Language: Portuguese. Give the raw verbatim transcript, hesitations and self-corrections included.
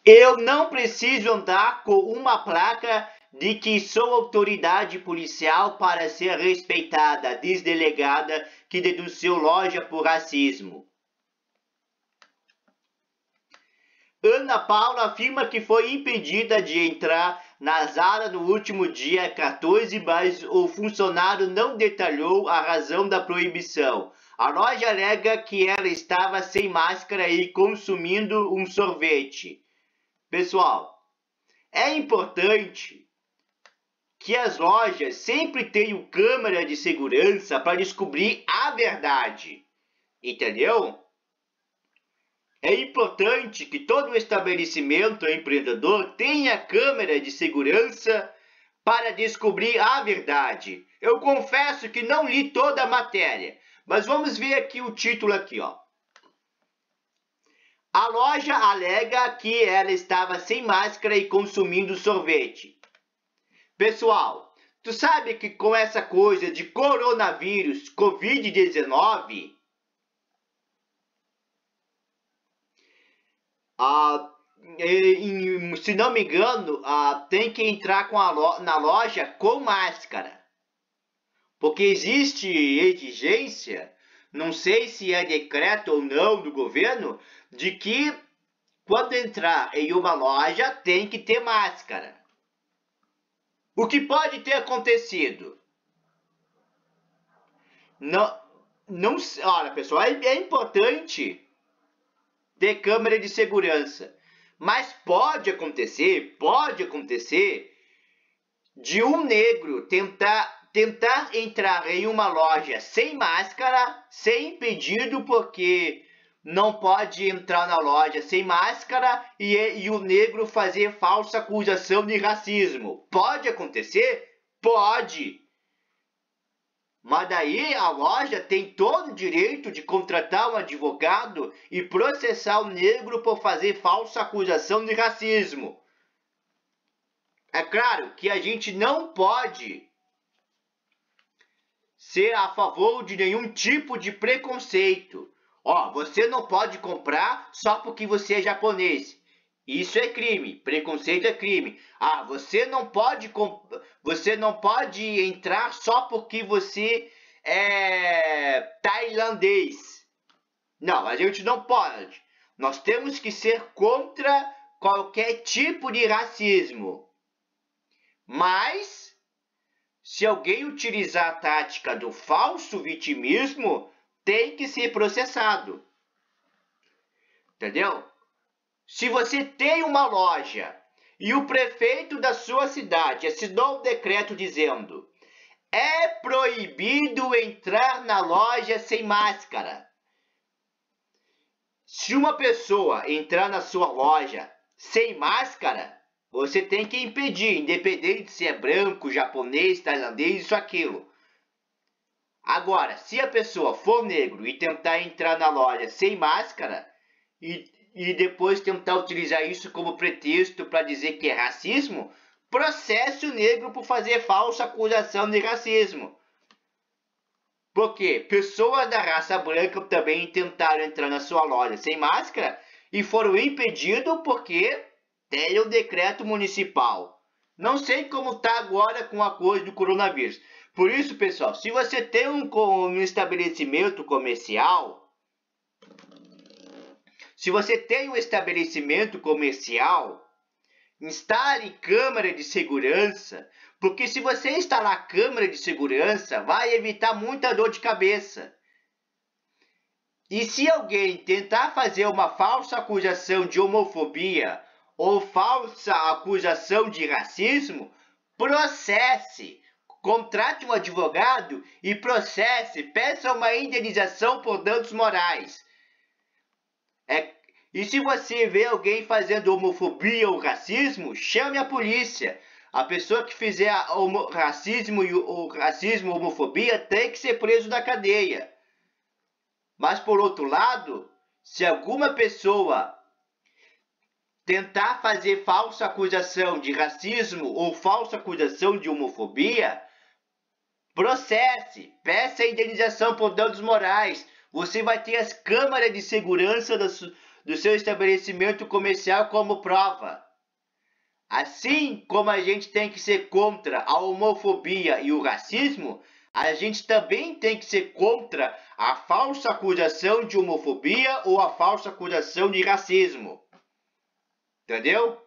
Eu não preciso andar com uma placa de que sou autoridade policial para ser respeitada, diz delegada que denunciou loja por racismo. Ana Paula afirma que foi impedida de entrar na sala no último dia quatorze, mas o funcionário não detalhou a razão da proibição. A loja alega que ela estava sem máscara e consumindo um sorvete. Pessoal, é importante que as lojas sempre tenham câmera de segurança para descobrir a verdade, entendeu? É importante que todo estabelecimento empreendedor tenha câmera de segurança para descobrir a verdade. Eu confesso que não li toda a matéria, mas vamos ver aqui o título aqui, ó. A loja alega que ela estava sem máscara e consumindo sorvete. Pessoal, tu sabe que com essa coisa de coronavírus, covid dezenove, ah, se não me engano, ah, tem que entrar com a lo na loja com máscara. Porque existe exigência, não sei se é decreto ou não do governo, de que quando entrar em uma loja tem que ter máscara. O que pode ter acontecido? Não, não, olha, pessoal, é, é importante ter câmera de segurança, mas pode acontecer, pode acontecer de um negro tentar tentar entrar em uma loja sem máscara, sem pedido, porque não pode entrar na loja sem máscara e, e o negro fazer falsa acusação de racismo. Pode acontecer? Pode. Mas daí a loja tem todo o direito de contratar um advogado e processar o negro por fazer falsa acusação de racismo. É claro que a gente não pode ser a favor de nenhum tipo de preconceito. Ó, você não pode comprar só porque você é japonês. Isso é crime, preconceito é crime. Ah, você não pode você não pode entrar só porque você é tailandês. Não, a gente não pode. Nós temos que ser contra qualquer tipo de racismo. Mas se alguém utilizar a tática do falso vitimismo, tem que ser processado. Entendeu? Se você tem uma loja e o prefeito da sua cidade assinou um decreto dizendo: é proibido entrar na loja sem máscara. Se uma pessoa entrar na sua loja sem máscara, você tem que impedir, independente se é branco, japonês, tailandês, isso, aquilo. Agora, se a pessoa for negro e tentar entrar na loja sem máscara e e depois tentar utilizar isso como pretexto para dizer que é racismo, processe o negro por fazer falsa acusação de racismo. Porque pessoas da raça branca também tentaram entrar na sua loja sem máscara e foram impedidos porque tem o decreto municipal. Não sei como está agora com a coisa do coronavírus. Por isso, pessoal, se você tem um, um estabelecimento comercial, Se você tem um estabelecimento comercial, instale câmera de segurança, porque se você instalar câmera de segurança, vai evitar muita dor de cabeça. E se alguém tentar fazer uma falsa acusação de homofobia ou falsa acusação de racismo, processe. Contrate um advogado e processe, peça uma indenização por danos morais. É, e se você vê alguém fazendo homofobia ou racismo, chame a polícia. A pessoa que fizer o racismo e o racismo, homofobia, tem que ser preso na cadeia. Mas por outro lado, se alguma pessoa tentar fazer falsa acusação de racismo ou falsa acusação de homofobia, processe, peça indenização por danos morais. Você vai ter as câmeras de segurança da, do seu estabelecimento comercial como prova. Assim como a gente tem que ser contra a homofobia e o racismo, a gente também tem que ser contra a falsa acusação de homofobia ou a falsa acusação de racismo. Entendeu?